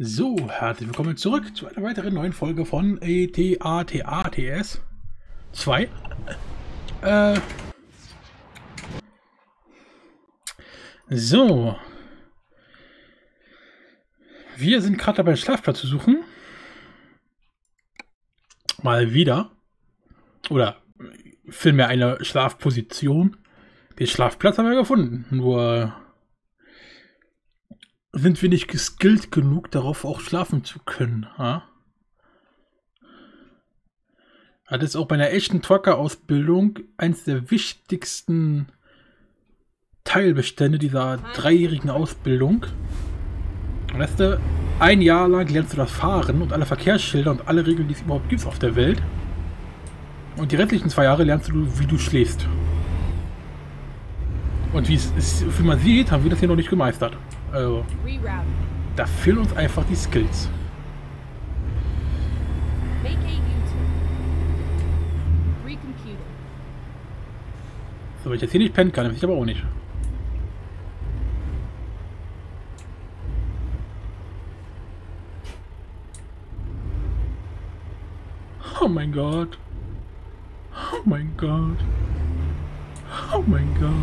So, herzlich willkommen zurück zu einer weiteren neuen Folge von ETATATS 2. So. Wir sind gerade dabei, einen Schlafplatz zu suchen. Mal wieder. Oder vielmehr eine Schlafposition. Den Schlafplatz haben wir gefunden. Nur sind wir nicht geskillt genug, darauf auch schlafen zu können. Ha? Das ist auch bei einer echten Trucker-Ausbildung eines der wichtigsten Teilbestände dieser dreijährigen Ausbildung. Weißt du, ein Jahr lang lernst du das Fahren und alle Verkehrsschilder und alle Regeln, die es überhaupt gibt auf der Welt. Und die restlichen 2 Jahre lernst du, wie du schläfst. Und wie man sieht, haben wir das hier noch nicht gemeistert. Also, da fehlen uns einfach die Skills. So, wenn ich jetzt hier nicht pennen kann, dann weiß ich aber auch nicht. Oh mein Gott. Oh mein Gott. Oh mein Gott.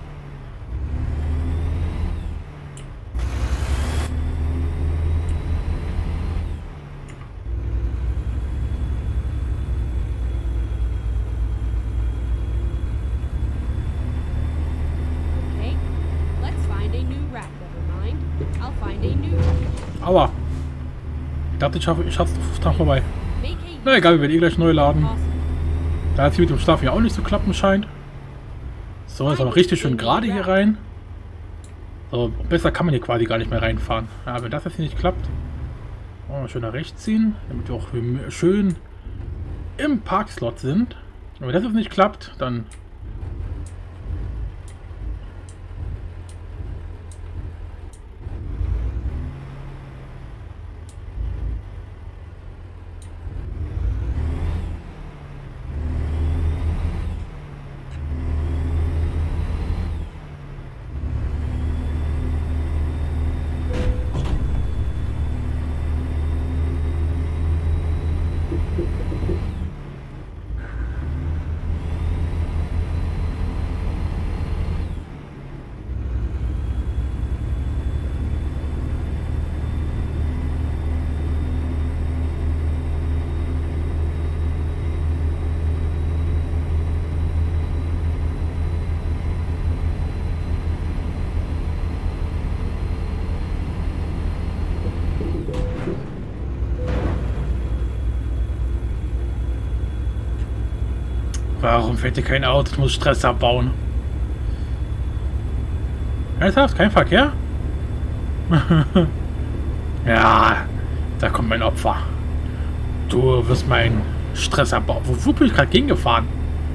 Aua. Ich dachte, ich schaff's dran vorbei. Na egal, wir werden eh gleich neu laden. Da es hier mit dem Schlafen ja auch nicht zu klappen scheint. So, jetzt aber richtig schön gerade hier rein. So, besser kann man hier quasi gar nicht mehr reinfahren. Ja, wenn das jetzt hier nicht klappt, wollen wir schön nach rechts ziehen, damit wir auch schön im Parkslot sind. Und wenn das jetzt nicht klappt, dann... Warum fährt hier kein Auto? Ich muss Stress abbauen. Ernsthaft? Kein Verkehr? Ja, da kommt mein Opfer. Du wirst meinen Stress abbauen. Wo bin ich gerade gegengefahren?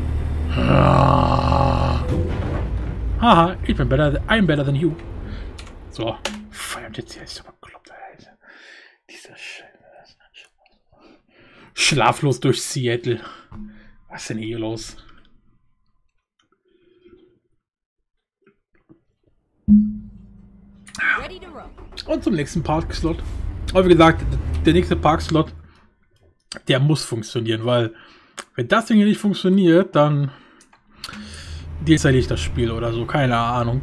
Haha, ich bin better, I'm better than you. So, verdammt, jetzt hier ist aber bekloppt, Alter. Dieser Schlaflos durch Seattle. Was ist denn hier los? Und zum nächsten Parkslot. Aber wie gesagt, der nächste Parkslot, der muss funktionieren, weil wenn das Ding hier nicht funktioniert, dann deinstalliere ich das Spiel oder so, keine Ahnung.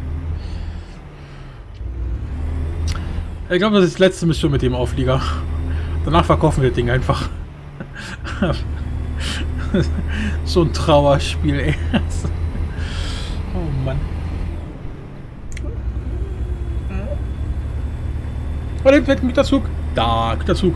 Ich glaube, das ist die letzte Mission mit dem Auflieger. Danach verkaufen wir das Ding einfach. So ein Trauerspiel, ey. Oh Mann. Oh, da fährt ein Güterzug. Da, Güterzug.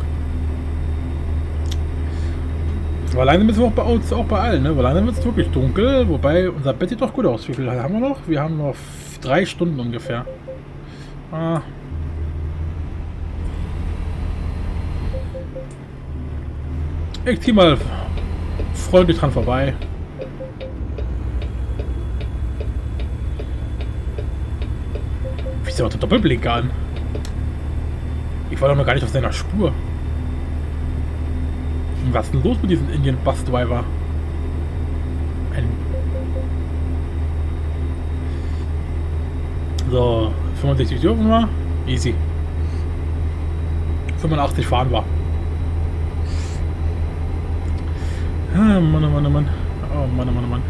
Aber leider müssen wir auch bei uns, auch bei allen, ne? Weil leider wird es wirklich dunkel. Wobei, unser Bett sieht doch gut aus. Wie viel haben wir noch? Wir haben noch 3 Stunden ungefähr. Ah. Ich zieh mal freundlich dran vorbei. Wie ist der Doppelblinker an? Ich war doch noch gar nicht auf seiner Spur. Was ist denn los mit diesem Indian Bus Driver? So, 65 dürfen wir. Easy. 85 fahren wir. Ah, Mann, oh Mann, oh Mann. Oh Mann, oh Mann, oh Mann.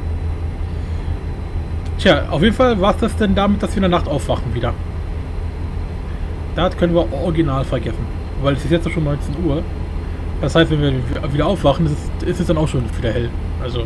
Tja, auf jeden Fall war es das denn damit, dass wir in der Nacht aufwachen wieder. Das können wir original vergessen. Weil es ist jetzt schon 19 Uhr. Das heißt, wenn wir wieder aufwachen, ist es dann auch schon wieder hell. Also.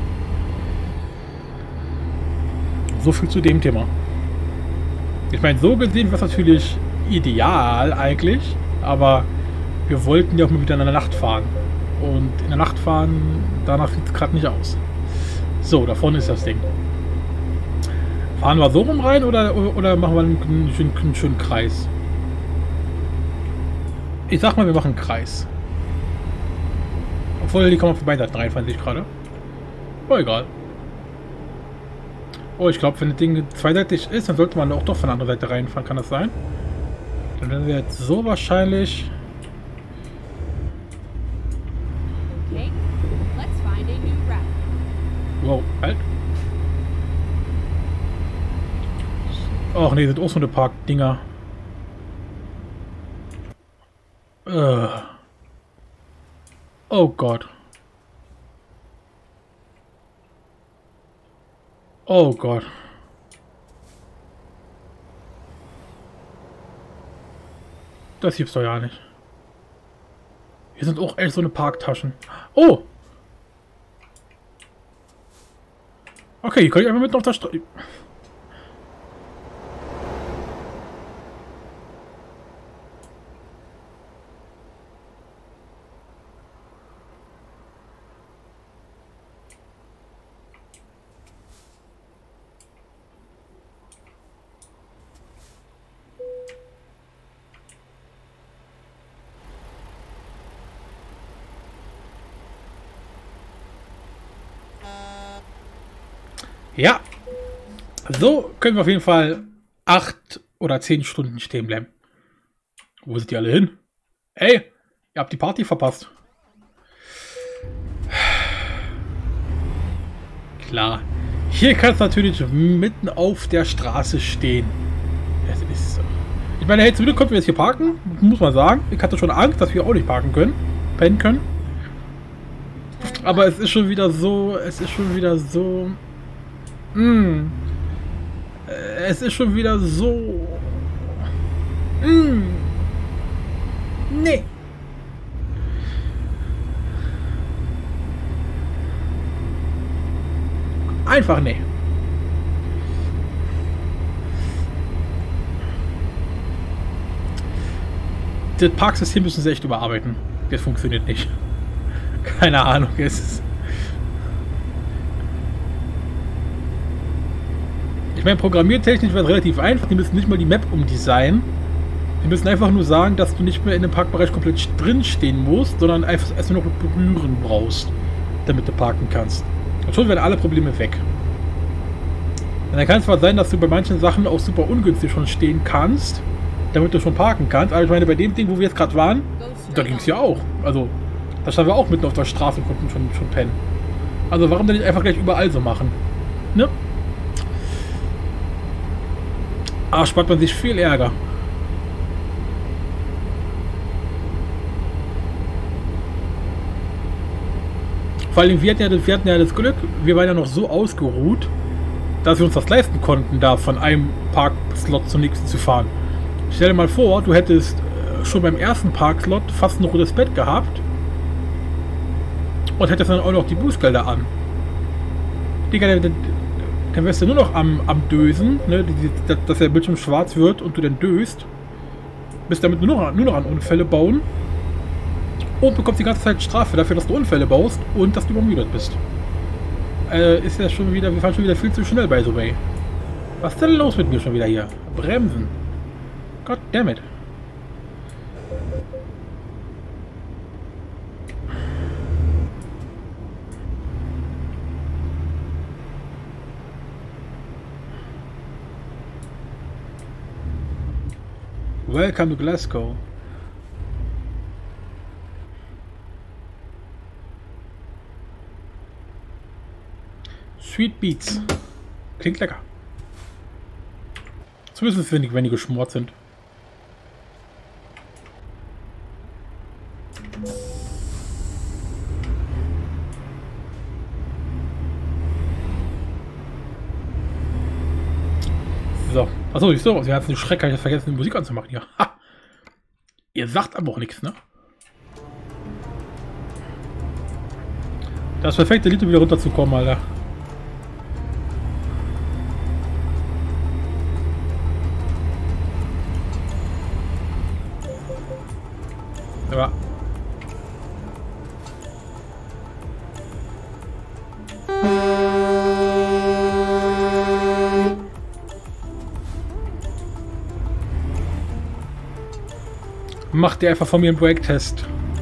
So viel zu dem Thema. Ich meine, so gesehen war es natürlich ideal eigentlich. Aber wir wollten ja auch mal wieder in der Nacht fahren. Und in der Nacht fahren, danach sieht es gerade nicht aus. So, da vorne ist das Ding. Fahren wir so rum rein oder machen wir einen schönen Kreis? Ich sag mal, wir machen einen Kreis. Obwohl, die kann man vorbei reinfahren, sehe ich gerade. Oh, egal. Oh, ich glaube, wenn das Ding zweiseitig ist, dann sollte man auch doch von der anderen Seite reinfahren. Kann das sein? Dann werden wir jetzt so wahrscheinlich... Wow, halt. Ach nee, sind auch so eine Parkdinger. Oh Gott. Oh Gott. Das gibt's doch ja nicht. Hier sind auch echt so eine Parktaschen. Oh! Okay, hier kann ich einfach mitten auf der Straße... Ja, so können wir auf jeden Fall 8 oder 10 Stunden stehen bleiben. Wo sind die alle hin? Hey, ihr habt die Party verpasst. Klar, hier kann es natürlich mitten auf der Straße stehen. Es ist so. Ich meine, hey, zum Glück konnten wir jetzt hier parken, muss man sagen. Ich hatte schon Angst, dass wir auch nicht parken können, pennen können. Aber es ist schon wieder so, es ist schon wieder so... Es ist schon wieder so... Nee. Einfach nee. Das Parksystem müssen sie echt überarbeiten. Das funktioniert nicht. Keine Ahnung, es ist... Ich meine, programmiertechnisch war es relativ einfach. Die müssen nicht mal die Map umdesignen. Die müssen einfach nur sagen, dass du nicht mehr in dem Parkbereich komplett drin stehen musst, sondern einfach erst nur noch berühren brauchst, damit du parken kannst. Und schon werden alle Probleme weg. Und dann kann es zwar sein, dass du bei manchen Sachen auch super ungünstig schon stehen kannst, damit du schon parken kannst. Aber ich meine, bei dem Ding, wo wir jetzt gerade waren, da ging es ja auch. Also, da standen wir auch mitten auf der Straße und konnten schon pennen. Also warum denn nicht einfach gleich überall so machen? Ne? Ah, spart man sich viel Ärger. Vor allem, wir hatten ja das Glück, wir waren ja noch so ausgeruht, dass wir uns das leisten konnten, da von einem Parkslot zum nächsten zu fahren. Stell dir mal vor, du hättest schon beim ersten Parkslot fast ein rotes Bett gehabt und hättest dann auch noch die Bußgelder an. Digga, dann wärst du nur noch am Dösen, ne, dass der Bildschirm schwarz wird und du dann döst. Bist damit nur noch an Unfälle bauen und bekommst die ganze Zeit Strafe dafür, dass du Unfälle baust und dass du übermüdet bist. Ist ja schon wieder, wir fahren schon wieder viel zu schnell, by the way. Was ist denn los mit mir schon wieder hier? Bremsen. God damn it. Welcome to Glasgow. Sweet Beats. Klingt lecker. Zumindest wenn die geschmort sind. Achso, siehst du, sie hat einen Schreck, habe ich vergessen, die Musik anzumachen hier. Ha! Ihr sagt aber auch nichts, ne? Das perfekte Lied, um wieder runterzukommen, Alter. Ja. Macht ihr einfach von mir einen Break-Test.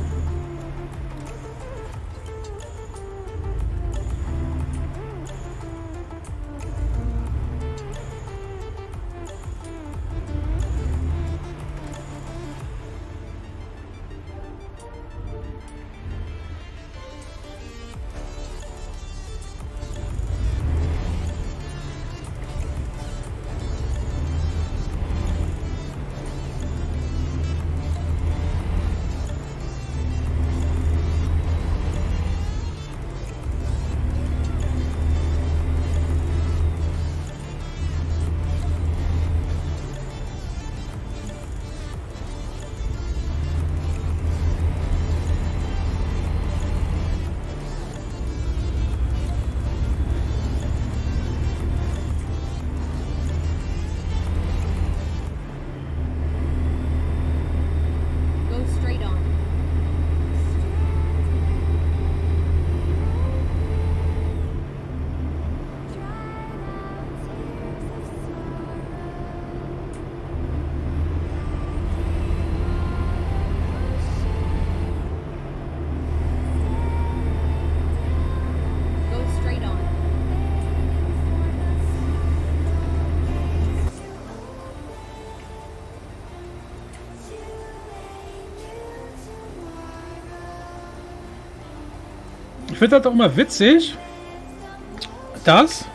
Ich finde das auch immer witzig, dass...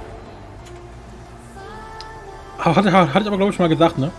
Hatte ich aber, glaube ich, mal gesagt, ne?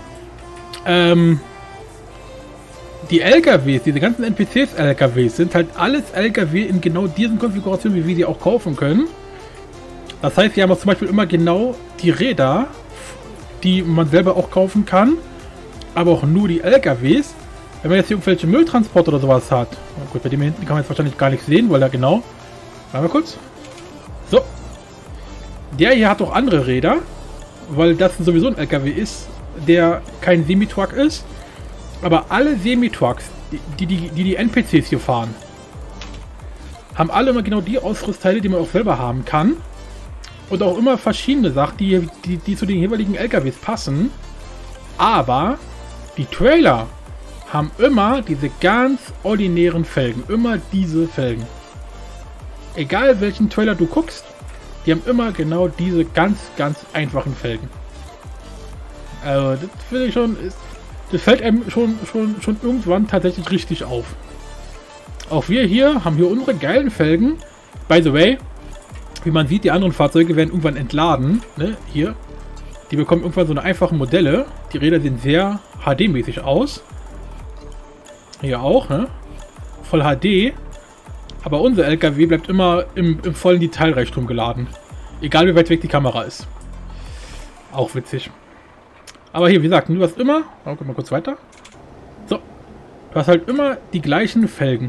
Die LKWs, diese ganzen NPCs-LKWs, sind halt alles LKW in genau diesen Konfigurationen, wie wir sie auch kaufen können. Das heißt, wir haben zum Beispiel immer genau die Räder, die man selber auch kaufen kann, aber auch nur die LKWs. Wenn man jetzt hier irgendwelche Mülltransporte oder sowas hat. Oh gut, bei dem hier hinten kann man jetzt wahrscheinlich gar nicht sehen, weil er genau... Mal kurz. So. Der hier hat auch andere Räder, weil das sowieso ein LKW ist, der kein Semi-Truck ist. Aber alle Semi-Trucks, die NPCs hier fahren, haben alle immer genau die Ausrüstteile, die man auch selber haben kann. Und auch immer verschiedene Sachen, die zu den jeweiligen LKWs passen. Aber die Trailer haben immer diese ganz ordinären Felgen. Immer diese Felgen. Egal welchen Trailer du guckst, die haben immer genau diese ganz einfachen Felgen. Also das finde ich schon, das fällt einem schon irgendwann tatsächlich richtig auf. Auch wir hier haben hier unsere geilen Felgen. By the way, wie man sieht, die anderen Fahrzeuge werden irgendwann entladen. Ne? Hier. Die bekommen irgendwann so eine einfache Modelle. Die Räder sehen sehr HD-mäßig aus. Hier auch, ne? Voll HD. Aber unser LKW bleibt immer im vollen Detailreichtum geladen. Egal wie weit weg die Kamera ist. Auch witzig. Aber hier, wie gesagt, du hast immer... Oh, guck mal kurz weiter. So. Du hast halt immer die gleichen Felgen.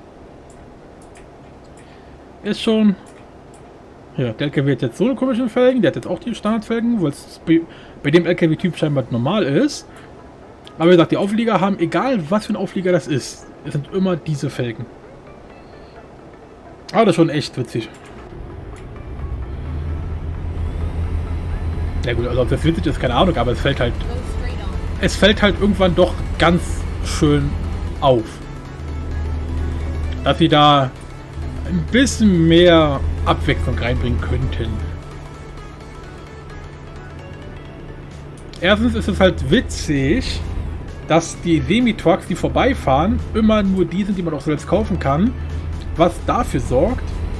Ist schon... Hier, der LKW hat jetzt so eine komische Felgen. Der hat jetzt auch die Standardfelgen, weil es bei dem LKW-Typ scheinbar normal ist. Aber wie gesagt, die Auflieger haben, egal was für ein Auflieger das ist, es sind immer diese Felgen. Aber das ist schon echt witzig. Ja gut, also ob das witzig ist, keine Ahnung, aber es fällt halt irgendwann doch ganz schön auf. Dass sie da ein bisschen mehr Abwechslung reinbringen könnten. Erstens ist es halt witzig, dass die Semi-Trucks, die vorbeifahren, immer nur die sind, die man auch selbst kaufen kann. Was dafür sorgt,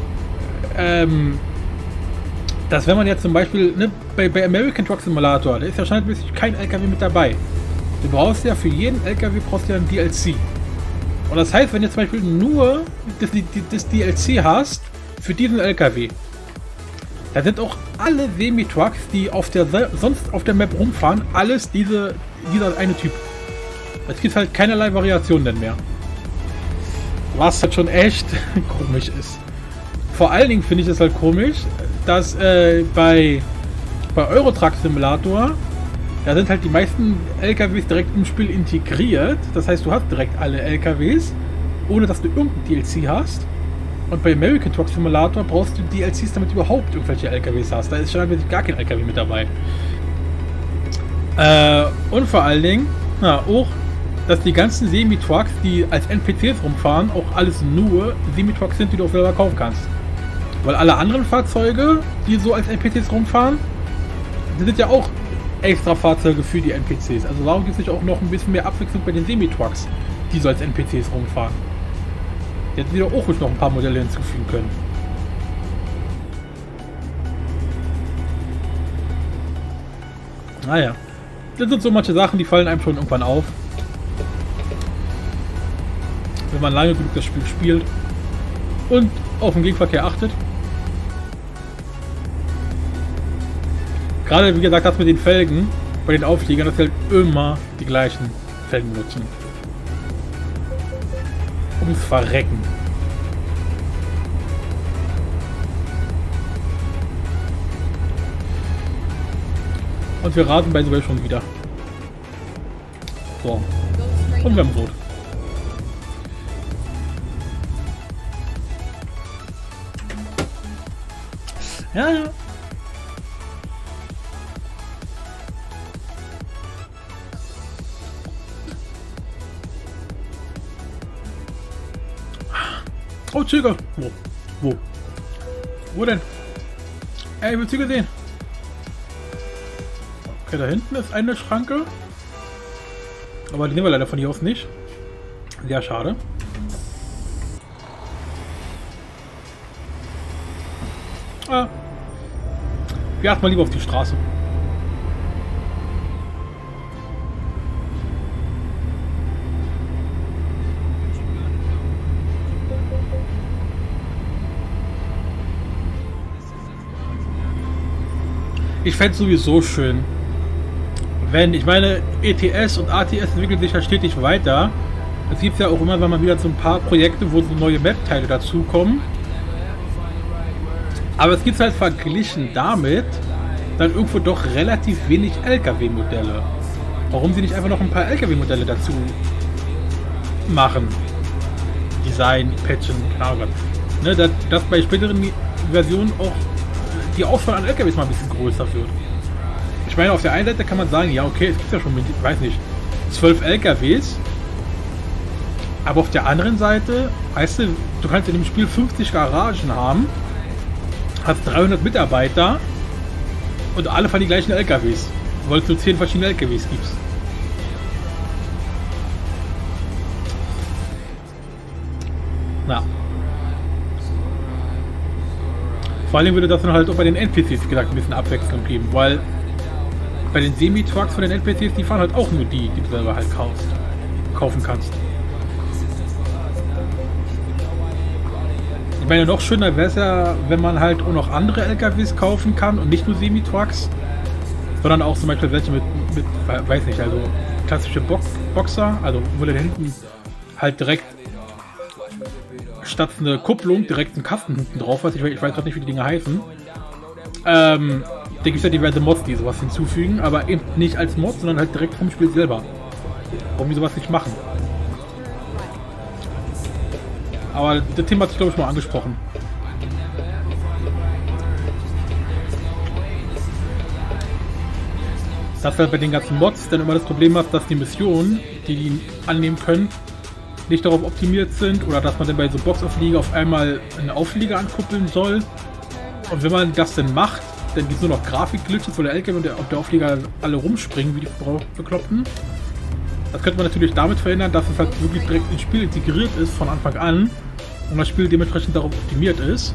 dass wenn man jetzt zum Beispiel, ne, bei American Truck Simulator, da ist ja scheinbar kein LKW mit dabei. Du brauchst ja für jeden LKW brauchst du ja ein DLC. Und das heißt, wenn du zum Beispiel nur das DLC hast für diesen LKW, Da sind auch alle Semi-Trucks, die sonst auf der Map rumfahren, alles dieser eine Typ. Es gibt halt keinerlei Variationen mehr. Was halt schon echt komisch ist. Vor allen Dingen finde ich es halt komisch, dass bei Euro Truck Simulator, da sind halt die meisten LKWs direkt im Spiel integriert. Das heißt, du hast direkt alle LKWs, ohne dass du irgendein DLC hast. Und bei American Truck Simulator brauchst du DLCs, damit du überhaupt irgendwelche LKWs hast. Da ist schon eigentlich gar kein LKW mit dabei. Und vor allen Dingen, auch, dass die ganzen Semi-Trucks, die als NPCs rumfahren, auch alles nur Semi-Trucks sind, die du auch selber kaufen kannst. Weil alle anderen Fahrzeuge, die so als NPCs rumfahren, die sind ja auch extra Fahrzeuge für die NPCs. Also warum gibt es nicht auch noch ein bisschen mehr Abwechslung bei den Semi-Trucks, die so als NPCs rumfahren? Die hätten wieder auch noch ein paar Modelle hinzufügen können. Naja, das sind so manche Sachen, die fallen einem schon irgendwann auf. Wenn man lange genug das Spiel spielt und auf den Gegenverkehr achtet. Gerade wie gesagt, das mit den Felgen bei den Aufliegern, dass sie halt immer die gleichen Felgen nutzen. Ums Verrecken. Und wir rasen bei sogar schon wieder. So. Und wir haben Rot. Ja, ja. Oh, Züge. Wo denn? Ey, ich will Züge sehen. Okay, da hinten ist eine Schranke. Aber die nehmen wir leider von hier aus nicht. Sehr schade. Wir achten mal lieber auf die Straße. Ich fände es sowieso schön, wenn, ich meine, ETS und ATS entwickeln sich ja stetig weiter. Es gibt ja auch immer, wenn man wieder so ein paar Projekte, wo so neue Map-Teile dazukommen. Aber es gibt halt verglichen damit dann irgendwo doch relativ wenig LKW-Modelle. Warum sie nicht einfach noch ein paar LKW-Modelle dazu machen? Design, patchen, keine Ahnung. Ne, dass bei späteren Versionen auch die Auswahl an LKWs mal ein bisschen größer wird. Ich meine, auf der einen Seite kann man sagen, ja okay, es gibt ja schon, ich weiß nicht, 12 LKWs. Aber auf der anderen Seite, weißt du, du kannst in dem Spiel 50 Garagen haben, hast 300 Mitarbeiter und alle fahren die gleichen LKWs, weil es nur 10 verschiedene LKWs gibt. Na. Vor allem würde das dann halt auch bei den NPCs, wie gesagt, ein bisschen Abwechslung geben, weil bei den Semi-Trucks von den NPCs, die fahren halt auch nur die du selber halt kaufen kannst. Ich meine, noch schöner wäre es ja, wenn man halt auch noch andere LKWs kaufen kann und nicht nur Semi-Trucks, sondern auch zum Beispiel welche mit weiß nicht, also klassische Boxer, also wo da hinten halt direkt statt eine Kupplung direkt ein Kasten hinten drauf ist. Ich weiß gerade nicht, wie die Dinge heißen. Da gibt es ja diverse Mods, die sowas hinzufügen, aber eben nicht als Mod, sondern halt direkt vom Spiel selber. Warum die sowas nicht machen? Aber das Thema hat sich, glaube ich, mal angesprochen. Dass du halt bei den ganzen Mods dann immer das Problem hast, dass die Missionen, die annehmen können, nicht darauf optimiert sind oder dass man dann bei so Boxauflieger auf einmal einen Auflieger ankuppeln soll. Und wenn man das dann macht, dann gibt es nur noch Grafikglitches, wo der LKW und der Auflieger alle rumspringen, wie die Bekloppten. Das könnte man natürlich damit verhindern, dass es halt wirklich direkt ins Spiel integriert ist von Anfang an und das Spiel dementsprechend darauf optimiert ist.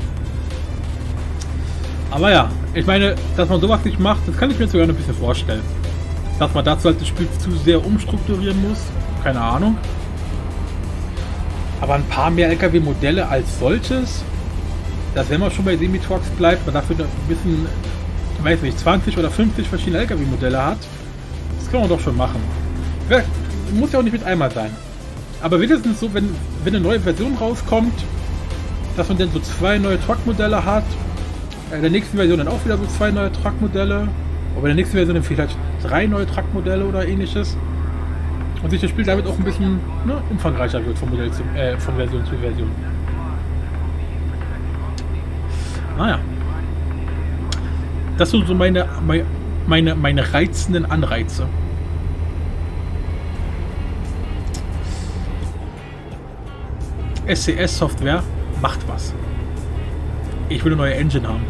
Aber ja, ich meine, dass man sowas nicht macht, das kann ich mir sogar ein bisschen vorstellen. Dass man dazu halt das Spiel zu sehr umstrukturieren muss, keine Ahnung. Aber ein paar mehr LKW-Modelle als solches, dass wenn man schon bei Semi-Trucks bleibt, man dafür ein bisschen, weiß nicht, 20 oder 50 verschiedene LKW-Modelle hat, das kann man doch schon machen. Muss ja auch nicht mit einmal sein. Aber wenigstens so, wenn eine neue Version rauskommt, dass man dann so 2 neue Truck-Modelle hat, in der nächsten Version dann auch wieder so 2 neue Truck-Modelle, aber in der nächsten Version dann vielleicht 3 neue Truck-Modelle oder ähnliches. Und sich das Spiel damit auch ein bisschen umfangreicher wird von Version zu Version. Naja. Das sind so meine reizenden Anreize. SCS-Software macht was. Ich will eine neue Engine haben.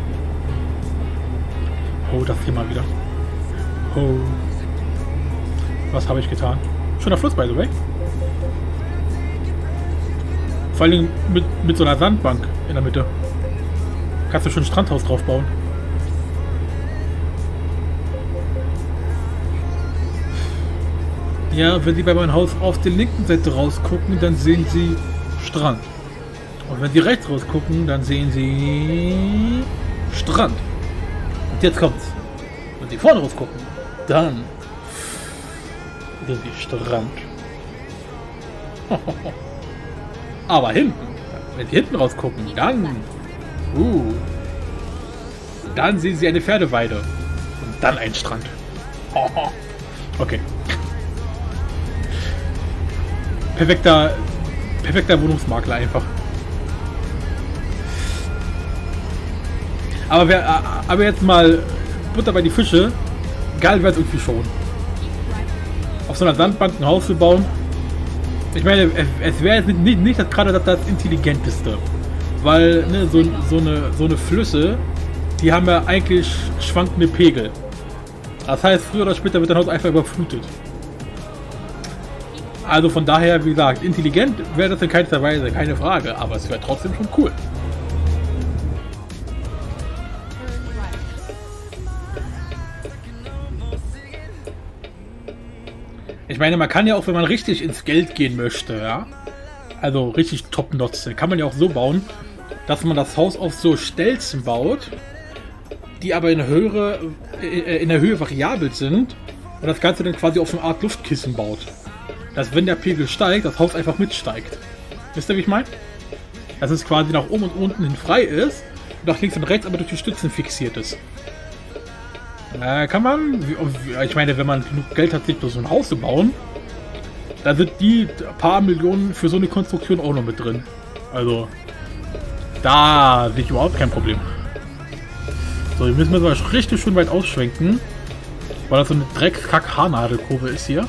Oh, das Thema wieder. Oh. Was habe ich getan? Schöner Fluss, by the way. Vor allem mit so einer Sandbank in der Mitte. Kannst du schon ein Strandhaus drauf bauen. Ja, wenn Sie bei meinem Haus auf der linken Seite rausgucken, dann sehen Sie Strand. Und wenn Sie rechts rausgucken, dann sehen Sie Strand. Und jetzt kommt's. Wenn Sie vorne rausgucken, dann sehen Sie Strand. Aber hinten, wenn Sie hinten rausgucken, dann sehen Sie eine Pferdeweide. Und dann einen Strand. Okay. Perfekter Wohnungsmakler einfach. Aber jetzt mal Butter bei die Fische. Geil wäre es irgendwie schon. Auf so einer Sandbank ein Haus zu bauen. Ich meine, es wäre jetzt nicht gerade das Intelligenteste. Weil ne, so eine Flüsse, die haben ja eigentlich schwankende Pegel. Das heißt, früher oder später wird dein Haus einfach überflutet. Also von daher, wie gesagt, intelligent wäre das in keinster Weise, keine Frage, aber es wäre trotzdem schon cool. Ich meine, man kann ja auch, wenn man richtig ins Geld gehen möchte, ja, also richtig top-notch, kann man ja auch so bauen, dass man das Haus auf so Stelzen baut, die aber in der Höhe variabel sind und das Ganze dann quasi auf eine Art Luftkissen baut. Dass wenn der Pegel steigt, das Haus einfach mitsteigt. Wisst ihr, wie ich meine? Dass es quasi nach oben und unten hin frei ist und nach links und rechts aber durch die Stützen fixiert ist. Kann man, ich meine, wenn man genug Geld hat, sich so ein Haus zu bauen, da sind die paar Millionen für so eine Konstruktion auch noch mit drin. Also, da sehe ich überhaupt kein Problem. So, wir müssen mal richtig schön weit ausschwenken, weil das so eine Dreckskack-Haarnadelkurve ist hier.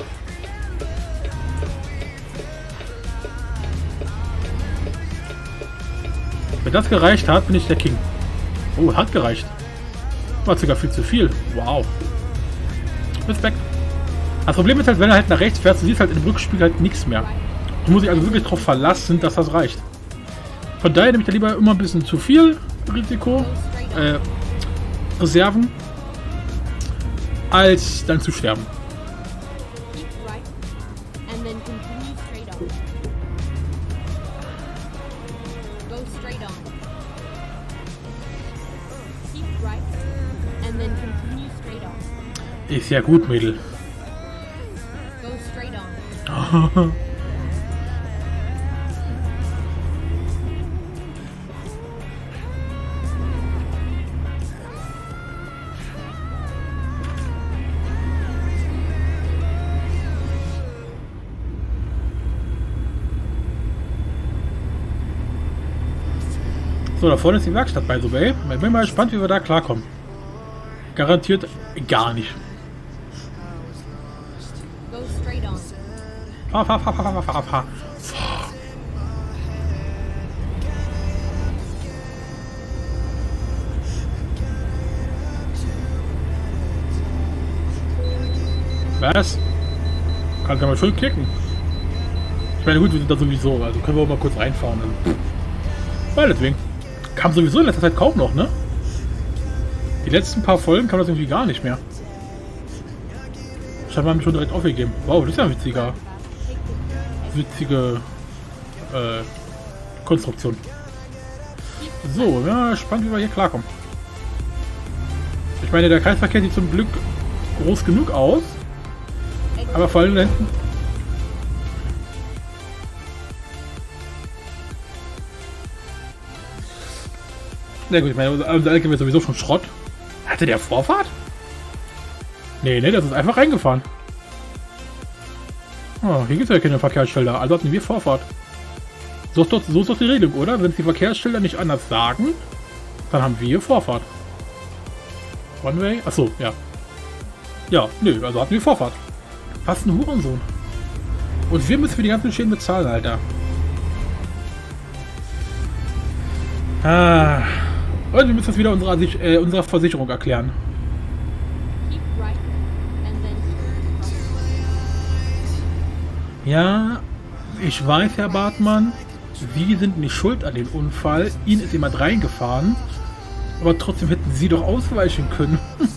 Wenn das gereicht hat, bin ich der King. Oh, hat gereicht. War sogar viel zu viel. Wow. Respekt. Das Problem ist halt, wenn er halt nach rechts fährt, du siehst halt im Rückspiegel halt nichts mehr. Du musst dich also wirklich darauf verlassen, dass das reicht. Von daher nehme ich da lieber immer ein bisschen zu viel Risiko, Reserven, als dann zu sterben. Ist ja gut, Mädel. So, da vorne ist die Werkstatt, by the way. Ich bin mal gespannt, wie wir da klarkommen. Garantiert gar nicht. Fahr. Was? Kann man schön klicken. Ich meine, gut, wir sind da sowieso, also können wir auch mal kurz reinfahren. Also. Meinetwegen. Kam sowieso in letzter Zeit kaum noch, ne? Die letzten paar Folgen kam das irgendwie gar nicht mehr. Scheinbar haben wir schon direkt aufgegeben. Wow, das ist ja ein witzige Konstruktion. So, ja, spannend, wie wir hier klarkommen. Ich meine, der Kreisverkehr sieht zum Glück groß genug aus. Aber vor allem da hinten... Na gut, ich meine, unser LKW ist sowieso schon Schrott. Hatte der Vorfahrt? Nee, das ist einfach reingefahren. Oh, hier gibt es ja keine Verkehrsschilder, also hatten wir Vorfahrt. So ist doch die Regelung, oder? Wenn die Verkehrsschilder nicht anders sagen, dann haben wir Vorfahrt. One way? Achso, ja. Ja, nö, also hatten wir Vorfahrt. Was ein Hurensohn. Und wir müssen für die ganzen Schäden bezahlen, Alter. Ah. Und wir müssen das wieder unserer Versicherung erklären. Ja, ich weiß, Herr Bartmann, Sie sind nicht schuld an dem Unfall. Ihnen ist jemand reingefahren. Aber trotzdem hätten Sie doch ausweichen können.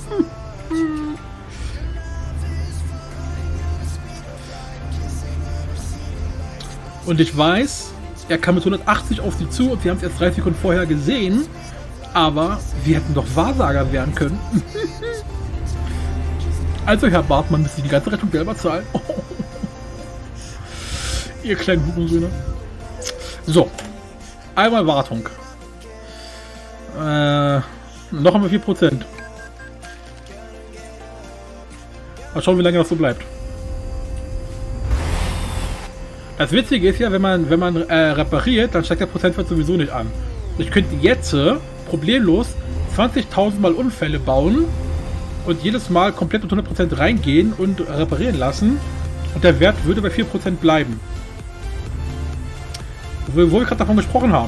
Und ich weiß, er kam mit 180 auf Sie zu und Sie haben es erst 30 Sekunden vorher gesehen. Aber Sie hätten doch Wahrsager werden können. Also, Herr Bartmann, müssen Sie die ganze Rettung selber zahlen. Ihr kleinen Hurensöhne. So. Einmal Wartung. Noch haben wir 4%. Mal schauen, wie lange das so bleibt. Das Witzige ist ja, wenn man repariert, dann steigt der Prozentwert sowieso nicht an. Ich könnte jetzt problemlos 20.000 Mal Unfälle bauen und jedes Mal komplett mit 100% reingehen und reparieren lassen und der Wert würde bei 4% bleiben. Wo wir gerade davon gesprochen haben.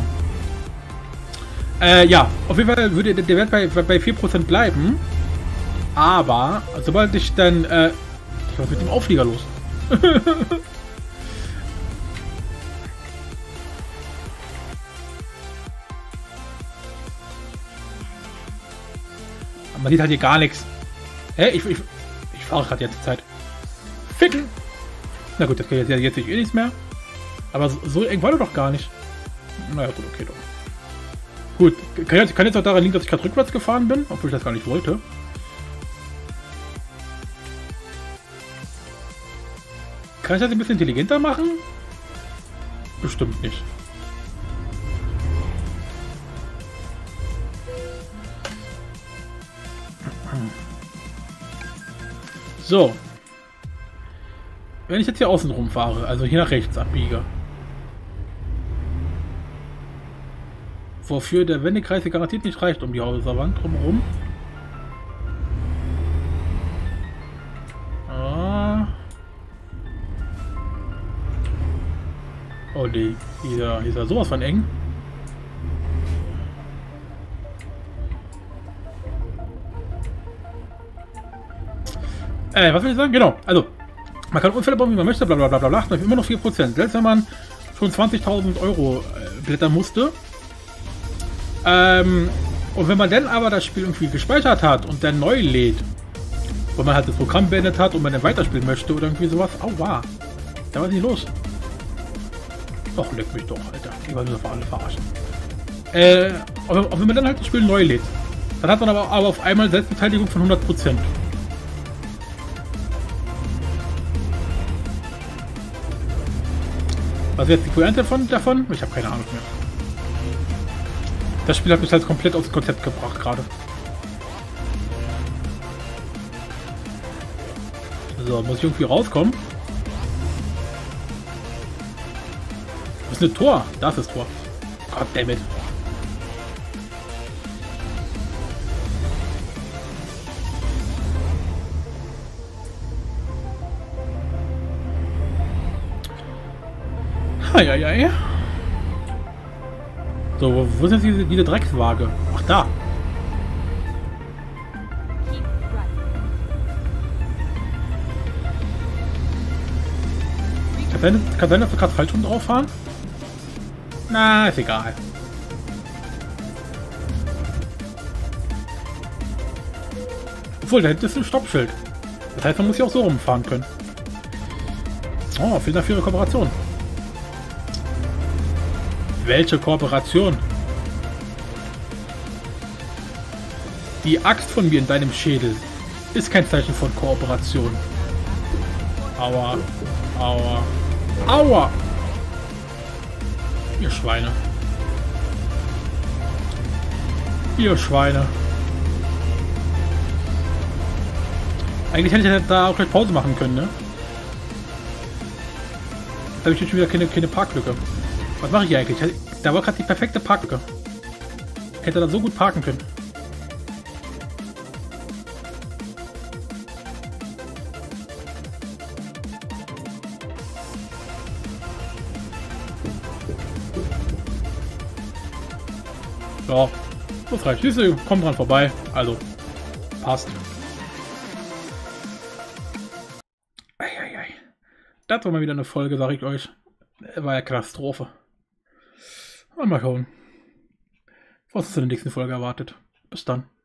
Ja, auf jeden Fall würde der Wert bei 4% bleiben, aber sobald ich dann was ist mit dem Auflieger los? Man sieht halt hier gar nichts. Hä? Ich fahre gerade jetzt Zeit. Ficken! Na gut, das geht jetzt nicht eh nichts mehr. Aber so eng war du doch gar nicht. Naja, gut, okay, doch. Gut, kann jetzt auch daran liegen, dass ich gerade rückwärts gefahren bin, obwohl ich das gar nicht wollte. Kann ich das ein bisschen intelligenter machen? Bestimmt nicht. So. Wenn ich jetzt hier außen rum fahre, also hier nach rechts abbiege. Wofür der Wendekreis hier garantiert nicht reicht um die Häuserwand drumherum. Ah. Oh, hier ist ja sowas von eng. Was will ich sagen? Genau, also man kann Unfälle bauen, wie man möchte, bla bla bla bla, man hat immer noch 4%. Selbst wenn man schon 20.000 Euro blättern musste. Und wenn man dann aber das Spiel irgendwie gespeichert hat und dann neu lädt, wo man halt das Programm beendet hat und man dann weiterspielen möchte oder irgendwie sowas, aua, da war nicht los. Doch, leck mich doch, Alter. Ich wollte das alle verarschen. Und wenn man dann halt das Spiel neu lädt, dann hat man aber auf einmal Selbstbeteiligung von 100%. Was ist jetzt die Pointe davon? Ich habe keine Ahnung mehr. Das Spiel hat mich halt komplett aus dem Konzept gebracht gerade. So, muss ich irgendwie rauskommen? Wo ist ein Tor? Da ist das Tor. Goddammit. Eieiei. So, wo ist jetzt diese Dreckswaage? Ach, da. Kann sein, dass wir gerade falsch rum drauf fahren? Na, ist egal. Obwohl, da hinten ist ein Stoppschild. Das heißt, man muss hier auch so rumfahren können. Oh, vielen Dank für Ihre Kooperation. Welche Kooperation? Die Axt von mir in deinem Schädel ist kein Zeichen von Kooperation. Aua. Aua. Aua! Ihr Schweine. Ihr Schweine. Eigentlich hätte ich da auch gleich Pause machen können, ne? Da habe ich jetzt schon wieder keine Parklücke. Was mache ich hier eigentlich? Da war gerade die perfekte Parklücke. Ich hätte da so gut parken können. Ja, das reicht. Siehst du, kommt dran vorbei. Also, passt. Eieiei. Das war mal wieder eine Folge, sag ich euch. War ja Katastrophe. Mal schauen, was uns in der nächsten Folge erwartet. Bis dann.